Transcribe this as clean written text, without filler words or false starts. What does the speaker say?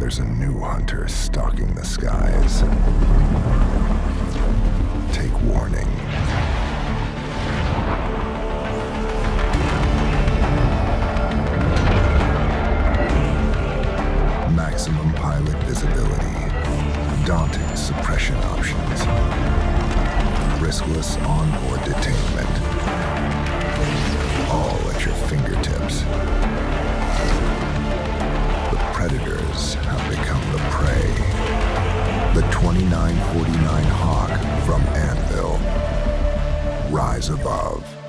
There's a new hunter stalking the skies. Take warning. Maximum pilot visibility. Daunting suppression options. Riskless onboard detainment. All at your fingertips. The predators have become the prey. The 2949 Hawk from Anvil. Rise above.